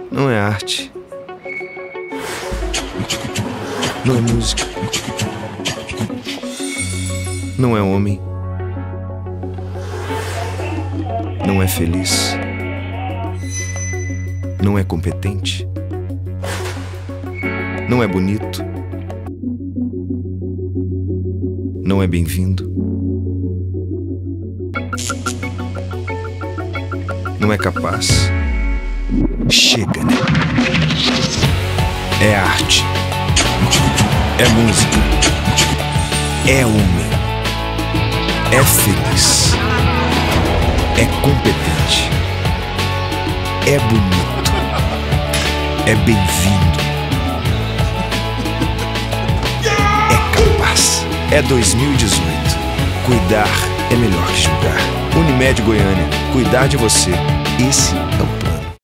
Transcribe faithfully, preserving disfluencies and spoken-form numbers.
Não é arte. Não é música. Não é homem. Não é feliz. Não é competente. Não é bonito. Não é bem-vindo. Não é capaz. Chega, né? É arte. É música. É homem. É feliz. É competente. É bonito. É bem-vindo. É capaz. É dois mil e dezoito. Cuidar é melhor que julgar. Unimed Goiânia. Cuidar de você. Esse é o plano.